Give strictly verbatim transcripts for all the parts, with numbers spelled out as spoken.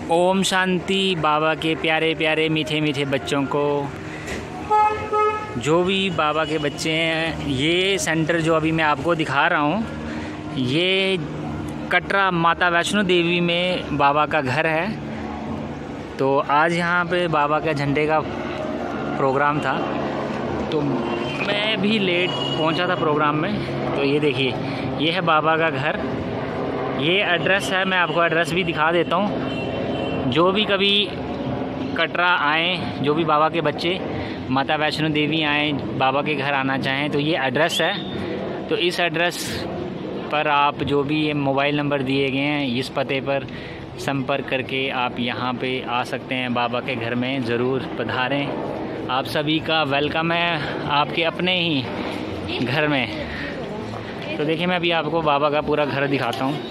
ओम शांति। बाबा के प्यारे प्यारे मीठे मीठे बच्चों को, जो भी बाबा के बच्चे हैं, ये सेंटर जो अभी मैं आपको दिखा रहा हूँ, ये कटरा माता वैष्णो देवी में बाबा का घर है। तो आज यहाँ पे बाबा का झंडे का प्रोग्राम था, तो मैं भी लेट पहुँचा था प्रोग्राम में। तो ये देखिए, ये है बाबा का घर। ये एड्रेस है, मैं आपको एड्रेस भी दिखा देता हूँ। जो भी कभी कटरा आएँ, जो भी बाबा के बच्चे माता वैष्णो देवी आएँ, बाबा के घर आना चाहें, तो ये एड्रेस है। तो इस एड्रेस पर आप जो भी ये मोबाइल नंबर दिए गए हैं, इस पते पर संपर्क करके आप यहाँ पे आ सकते हैं। बाबा के घर में ज़रूर पधारें। आप सभी का वेलकम है आपके अपने ही घर में। तो देखिए, मैं अभी आपको बाबा का पूरा घर दिखाता हूँ।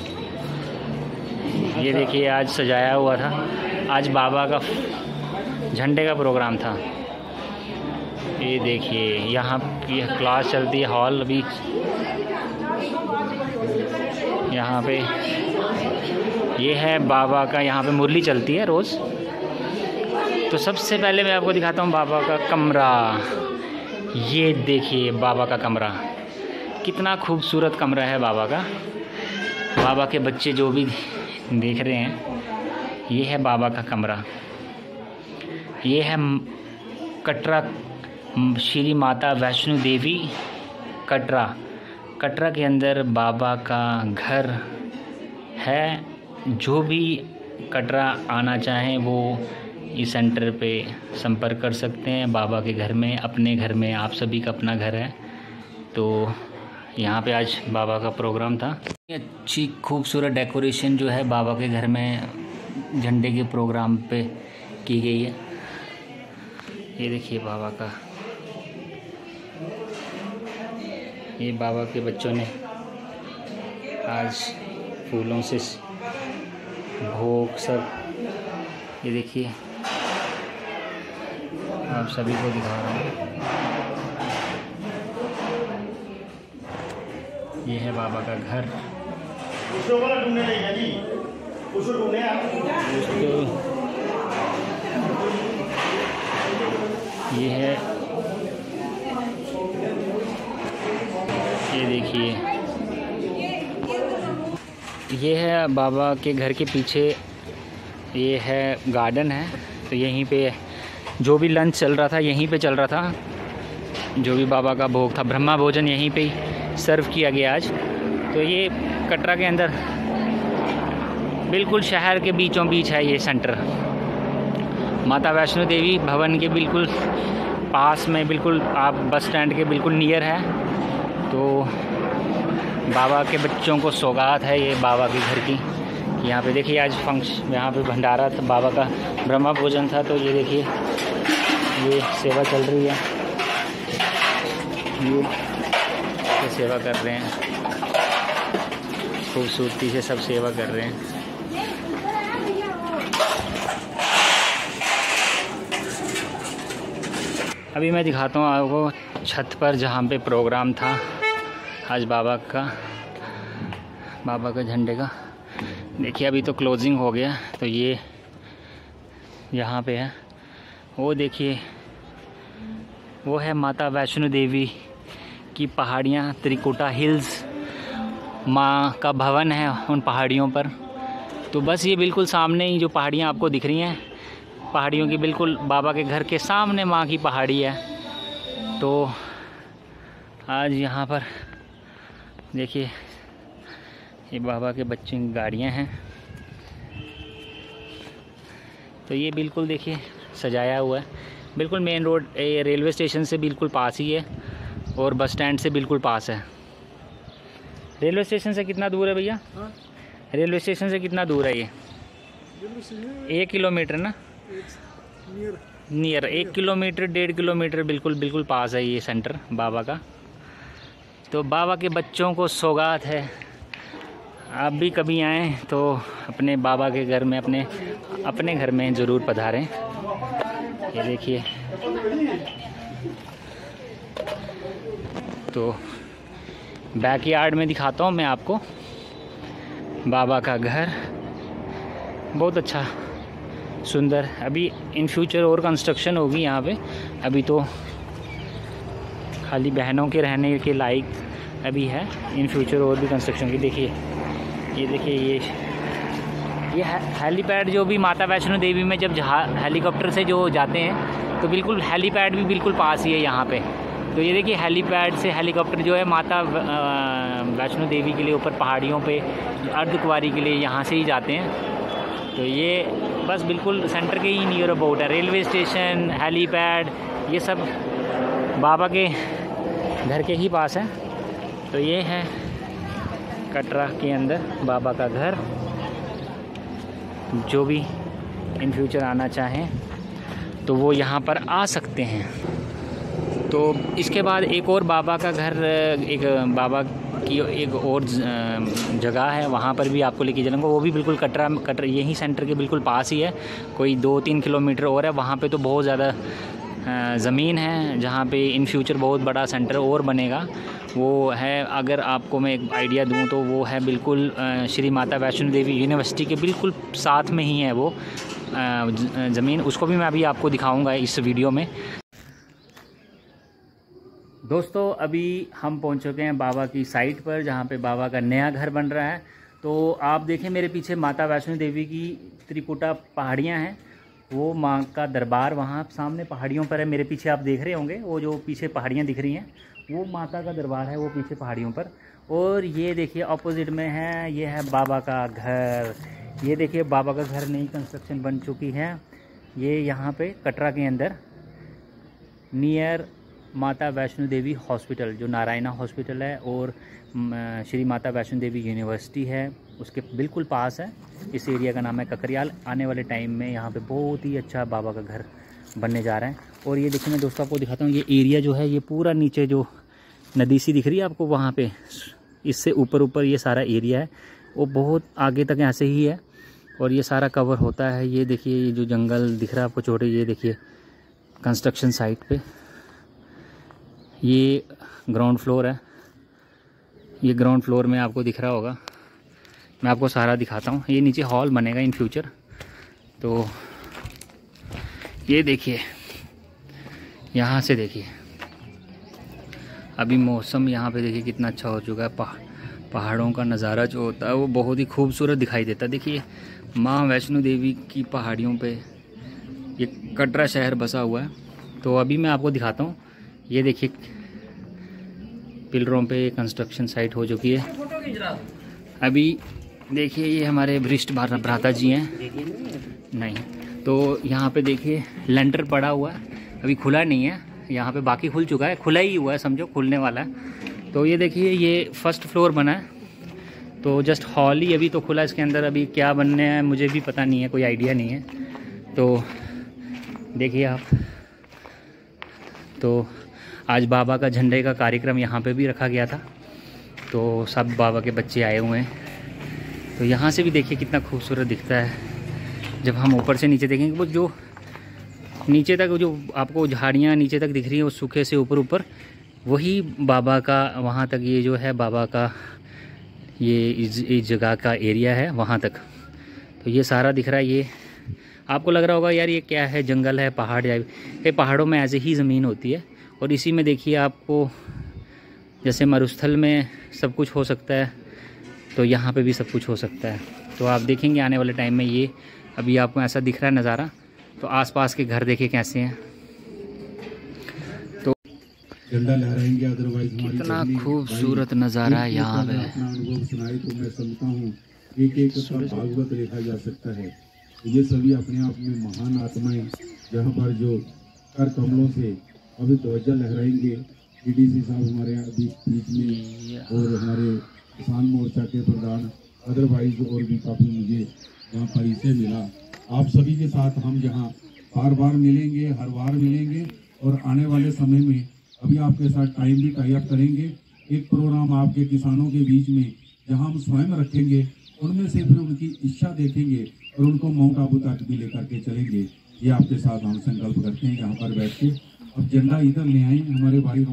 ये देखिए, आज सजाया हुआ था। आज बाबा का झंडे का प्रोग्राम था। ये देखिए, यहाँ की क्लास चलती है, हॉल अभी यहाँ पे। ये है बाबा का, यहाँ पे मुरली चलती है रोज़। तो सबसे पहले मैं आपको दिखाता हूँ बाबा का कमरा। ये देखिए बाबा का कमरा, कितना खूबसूरत कमरा है बाबा का। बाबा के बच्चे जो भी देख रहे हैं, ये है बाबा का कमरा। ये है कटरा श्री माता वैष्णो देवी कटरा। कटरा के अंदर बाबा का घर है। जो भी कटरा आना चाहें वो इस सेंटर पे संपर्क कर सकते हैं। बाबा के घर में, अपने घर में, आप सभी का अपना घर है। तो यहाँ पे आज बाबा का प्रोग्राम था। अच्छी खूबसूरत डेकोरेशन जो है बाबा के घर में झंडे के प्रोग्राम पे की गई है। ये देखिए बाबा का, ये बाबा के बच्चों ने आज फूलों से भोग सब, ये देखिए आप सभी को दिखा रहा हूँ। ये है बाबा का घर। ये है, ये देखिए, ये है बाबा के घर के पीछे, ये है गार्डन है। तो यहीं पे जो भी लंच चल रहा था, यहीं पे चल रहा था। जो भी बाबा का भोग था, ब्रह्मा भोजन यहीं पे सर्व किया गया आज। तो ये कटरा के अंदर बिल्कुल शहर के बीचों बीच है ये सेंटर। माता वैष्णो देवी भवन के बिल्कुल पास में, बिल्कुल आप बस स्टैंड के बिल्कुल नियर है। तो बाबा के बच्चों को सौगात है ये बाबा के घर की। यहाँ पे देखिए, आज फंक्शन, यहाँ पे भंडारा था, बाबा का ब्रह्मा भोजन था। तो ये देखिए, ये सेवा चल रही है। ये तो सेवा कर रहे हैं, खूबसूरती से सब सेवा कर रहे हैं। अभी मैं दिखाता हूँ आपको छत पर, जहाँ पे प्रोग्राम था आज बाबा का, बाबा का झंडे का। देखिए, अभी तो क्लोजिंग हो गया। तो ये यहाँ पे है, वो देखिए, वो है माता वैष्णो देवी की पहाड़ियाँ, त्रिकुटा हिल्स, माँ का भवन है उन पहाड़ियों पर। तो बस ये बिल्कुल सामने ही जो पहाड़ियाँ आपको दिख रही हैं, पहाड़ियों की बिल्कुल बाबा के घर के सामने माँ की पहाड़ी है। तो आज यहाँ पर देखिए, ये बाबा के बच्चों की गाड़ियाँ हैं। तो ये बिल्कुल देखिए सजाया हुआ है, बिल्कुल मेन रोड, रेलवे स्टेशन से बिल्कुल पास ही है और बस स्टैंड से बिल्कुल पास है। रेलवे स्टेशन से कितना दूर है भैया? रेलवे स्टेशन से कितना दूर है ये? एक किलोमीटर ना? नियर एक किलोमीटर, डेढ़ किलोमीटर, बिल्कुल बिल्कुल पास है ये सेंटर बाबा का। तो बाबा के बच्चों को सौगात है। आप भी कभी आएँ तो अपने बाबा के घर में, अपने अपने घर में ज़रूर पधारें। ये देखिए, तो बैकयार्ड में दिखाता हूँ मैं आपको बाबा का घर। बहुत अच्छा सुंदर। अभी इन फ्यूचर और कंस्ट्रक्शन होगी यहाँ पे, अभी तो खाली बहनों के रहने के लायक अभी है, इन फ्यूचर और भी कंस्ट्रक्शन की। देखिए ये देखिए ये ये हेलीपैड जो भी माता वैष्णो देवी में जब हेलीकॉप्टर से जो जाते हैं तो बिल्कुल हेलीपैड भी बिल्कुल पास ही है यहाँ पे। तो ये देखिए हेलीपैड से हेलीकॉप्टर जो है माता वैष्णो देवी के लिए ऊपर पहाड़ियों पे अर्धकुंवारी के लिए यहाँ से ही जाते हैं। तो ये बस बिल्कुल सेंटर के ही नियर अबाउट है, रेलवे स्टेशन, हेलीपैड, ये सब बाबा के घर के ही पास है। तो ये है कटरा के अंदर बाबा का घर। जो भी इन फ्यूचर आना चाहें तो वो यहाँ पर आ सकते हैं। तो इसके बाद एक और बाबा का घर, एक बाबा की एक और जगह है, वहाँ पर भी आपको लेके चलूँगा। वो भी बिल्कुल कटरा कटरा यही सेंटर के बिल्कुल पास ही है, कोई दो तीन किलोमीटर और है। वहाँ पे तो बहुत ज़्यादा ज़मीन है जहाँ पे इन फ्यूचर बहुत बड़ा सेंटर और बनेगा। वो है, अगर आपको मैं एक आइडिया दूँ तो वो है बिल्कुल श्री माता वैष्णो देवी यूनिवर्सिटी के बिल्कुल साथ में ही है वो ज़मीन। उसको भी मैं अभी आपको दिखाऊंगा इस वीडियो में। दोस्तों अभी हम पहुंच चुके हैं बाबा की साइट पर, जहां पे बाबा का नया घर बन रहा है। तो आप देखें मेरे पीछे माता वैष्णो देवी की त्रिकुटा पहाड़ियां हैं, वो माँ का दरबार वहाँ सामने पहाड़ियों पर है। मेरे पीछे आप देख रहे होंगे वो जो पीछे पहाड़ियाँ दिख रही हैं, वो माता का दरबार है, वो पीछे पहाड़ियों पर। और ये देखिए अपोजिट में है, ये है बाबा का घर। ये देखिए बाबा का घर नई कंस्ट्रक्शन बन चुकी है। ये यहाँ पे कटरा के अंदर नियर माता वैष्णो देवी हॉस्पिटल, जो नारायणा हॉस्पिटल है और श्री माता वैष्णो देवी यूनिवर्सिटी है, उसके बिल्कुल पास है। इस एरिया का नाम है ककरियाल। आने वाले टाइम में यहाँ पे बहुत ही अच्छा बाबा का घर बनने जा रहा है। और ये देखिए मैं दोस्तों आपको दिखाता हूँ, ये एरिया जो है ये पूरा नीचे जो नदी सी दिख रही है आपको, वहाँ पे इससे ऊपर ऊपर ये सारा एरिया है, वो बहुत आगे तक यहाँ से ही है और ये सारा कवर होता है। ये देखिए ये जो जंगल दिख रहा है आपको छोटे, ये देखिए कंस्ट्रक्शन साइट पे ये ग्राउंड फ्लोर है। ये ग्राउंड फ्लोर में आपको दिख रहा होगा, मैं आपको सारा दिखाता हूँ। ये नीचे हॉल बनेगा इन फ्यूचर। तो ये देखिए यहाँ से देखिए अभी मौसम यहाँ पे देखिए कितना अच्छा हो चुका है। पहाड़ पहाड़ों का नज़ारा जो होता है वो बहुत ही खूबसूरत दिखाई देता है। देखिए माँ वैष्णो देवी की पहाड़ियों पे ये कटरा शहर बसा हुआ है। तो अभी मैं आपको दिखाता हूँ, ये देखिए पिलरों पे कंस्ट्रक्शन साइट हो चुकी है। अभी देखिए ये हमारे वरिष्ठ भ्राता जी हैं, नहीं तो यहाँ पे देखिए लेंटर पड़ा हुआ है, अभी खुला नहीं है। यहाँ पे बाकी खुल चुका है, खुला ही हुआ है, समझो खुलने वाला है। तो ये देखिए ये फर्स्ट फ्लोर बना है, तो जस्ट हॉल ही अभी तो खुला। इसके अंदर अभी क्या बनने है मुझे भी पता नहीं है, कोई आइडिया नहीं है। तो देखिए आप, तो आज बाबा का झंडे का कार्यक्रम यहाँ पे भी रखा गया था, तो सब बाबा के बच्चे आए हुए हैं। तो यहाँ से भी देखिए कितना खूबसूरत दिखता है। जब हम ऊपर से नीचे देखेंगे, वो जो नीचे तक जो आपको झाड़ियाँ नीचे तक दिख रही हैं, वो सूखे से ऊपर ऊपर वही बाबा का, वहाँ तक ये जो है बाबा का ये इस, इस जगह का एरिया है वहाँ तक। तो ये सारा दिख रहा है। ये आपको लग रहा होगा यार ये क्या है, जंगल है, पहाड़ है। ये पहाड़ों में ऐसे ही ज़मीन होती है और इसी में देखिए आपको जैसे मरुस्थल में सब कुछ हो सकता है, तो यहाँ पे भी सब कुछ हो सकता है। तो आप देखेंगे आने वाले टाइम में, ये अभी आपको ऐसा दिख रहा है नज़ारा। तो आसपास के घर देखिए कैसे हैं, तो झंडा लहराएंगे। अदरवाइज कितना खूबसूरत नज़ारा है यहाँ पे। अपना अनुभव सुनाए तो मैं समझता हूँ एक एक का भागवत लिखा जा सकता है। ये सभी अपने आप में महान आत्माएं, जहाँ पर जो कर कमलों से अभी तवज्जो लहराएंगे। डीडीसी साहब हमारे अभी बीच में और हमारे किसान मोर्चा के प्रधान, अदरवाइज और भी काफ़ी मुझे यहाँ पर इसे मिला। आप सभी के साथ हम जहाँ बार बार मिलेंगे, हर बार मिलेंगे और आने वाले समय में अभी आपके साथ टाइम भी टाई अप करेंगे। एक प्रोग्राम आपके किसानों के बीच में जहाँ हम स्वयं रखेंगे, उनमें से फिर उनकी इच्छा देखेंगे और उनको माउंट आबू तक भी लेकर के चलेंगे। ये आपके साथ हम संकल्प करते हैं यहाँ पर बैठ के। अब झंडा इधर ले आए हमारे भाई।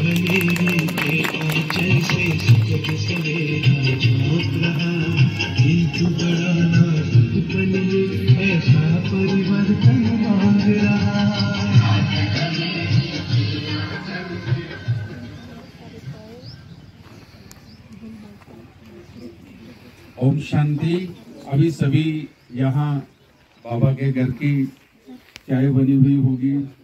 ओम शांति। अभी सभी यहाँ बाबा के घर की चाय बनी हुई होगी।